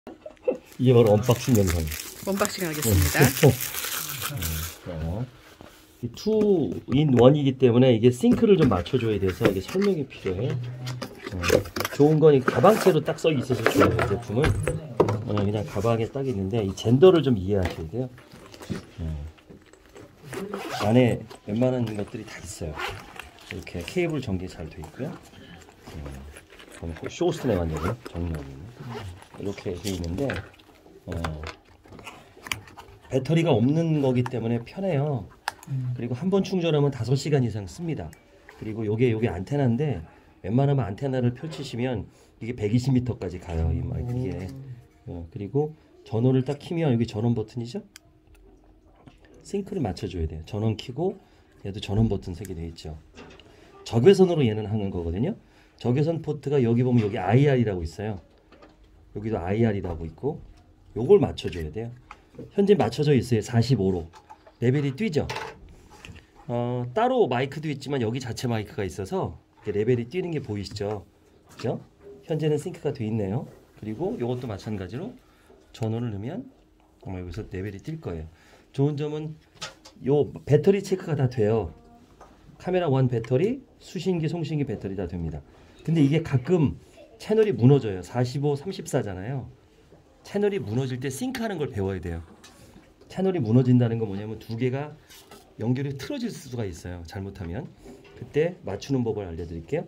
이게 바로 언박싱 영상. 언박싱 하겠습니다. 이 2in1이기 때문에 이게 싱크를 좀 맞춰줘야 돼서 이게 설명이 필요해. 좋은 건 이 가방채로 딱 써 있어서 좋아요. 이 제품은 그냥 가방에 딱 있는데 이 젠더를 좀 이해하셔야 돼요. 안에 웬만한 것들이 다 있어요. 이렇게 케이블 전기 잘 돼 있고요. 쇼스네 완전히 정리하고 이렇게 돼 있는데 배터리가 없는 거기 때문에 편해요. 그리고 한 번 충전하면 5시간 이상 씁니다. 그리고 요게 안테나인데 웬만하면 안테나를 펼치시면 이게 120m까지 가요. 이게 그리고 전원을 딱 키면 여기 전원 버튼이죠. 싱크를 맞춰줘야 돼요. 전원 키고 얘도 전원 버튼 3개 되어 있죠. 적외선으로 얘는 하는 거거든요. 적외선 포트가 여기 보면 여기 IR이라고 있어요. 여기도 IR이라고 있고 요걸 맞춰줘야 돼요. 현재 맞춰져 있어요. 45로 레벨이 뛰죠. 따로 마이크도 있지만 여기 자체 마이크가 있어서 레벨이 뛰는 게 보이시죠? 그죠? 현재는 싱크가 돼 있네요. 그리고 이것도 마찬가지로 전원을 넣으면 여기서 레벨이 뛸 거예요. 좋은 점은 요 배터리 체크가 다 돼요. 카메라 1 배터리, 수신기, 송신기 배터리 다 됩니다. 근데 이게 가끔 채널이 무너져요. 45, 34잖아요. 채널이 무너질 때 싱크하는 걸 배워야 돼요. 채널이 무너진다는 건 뭐냐면 두 개가 연결이 틀어질 수가 있어요. 잘못하면. 그때 맞추는 법을 알려드릴게요.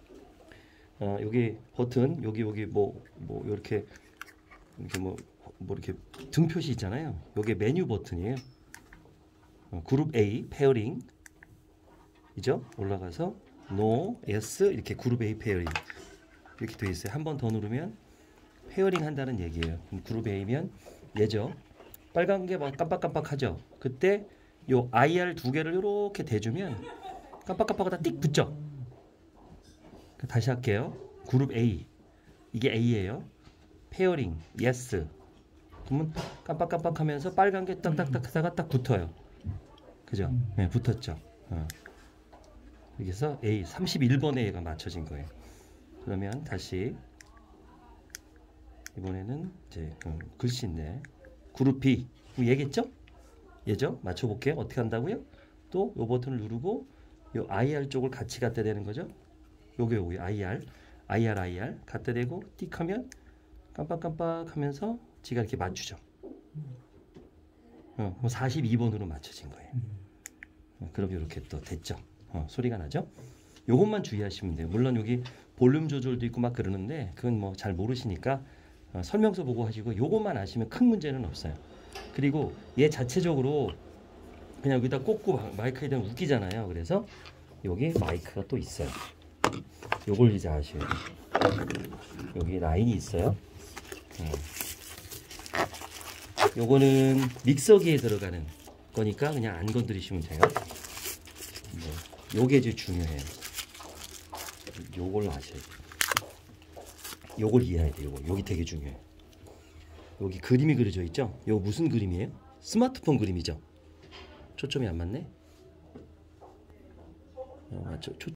여기 버튼, 여기 뭐 이렇게 뭐 이렇게 등 표시 있잖아요. 여기 메뉴 버튼이에요. 그룹 A 페어링 이죠? 올라가서 No, Yes 이렇게 그룹 A 페어링 이렇게 돼 있어요. 한 번 더 누르면 페어링 한다는 얘기예요. 그럼 그룹 A면 얘죠. 빨간 게 막 깜빡깜빡하죠. 그때 요 IR 2개를 이렇게 대주면 깜빡깜빡하다 띡 붙죠. 다시 할게요. 그룹 A 이게 A예요. 페어링 Yes 그러면 깜빡깜빡하면서 빨간 게 딱딱딱 하다가 딱 붙어요. 그죠? 네, 붙었죠. 여기서 A 31번에 얘가 맞춰진 거예요. 그러면 다시 이번에는 이제 글씨인데 그룹 B 그럼 얘겠죠? 얘죠? 맞춰볼게요. 어떻게 한다고요? 또 요 버튼을 누르고 요 IR 쪽을 같이 갖다 대는 거죠. 요게 IR 갖다 대고 띡 하면 깜빡깜빡 하면서 지가 이렇게 맞추죠. 42번으로 맞춰진 거예요. 그럼 이렇게 또 됐죠. 소리가 나죠? 요것만 주의하시면 돼요. 물론 여기 볼륨 조절도 있고 막 그러는데 그건 뭐 잘 모르시니까 설명서 보고 하시고 요것만 아시면 큰 문제는 없어요. 그리고 얘 자체적으로 그냥 여기다 꽂고 마이크에 대한 웃기잖아요. 그래서 여기 마이크가 또 있어요. 요걸 이제 아셔야 돼요. 여기 라인이 있어요. 요거는 믹서기에 들어가는 거니까 그냥 안 건드리시면 돼요. 요게 제일 중요해요. 요걸 아셔야 돼요. 요걸 이해해야 돼요. 여기 되게 중요해요. 여기 그림이 그려져 있죠? 요거 무슨 그림이에요? 스마트폰 그림이죠? 초점이 안 맞네? 맞죠?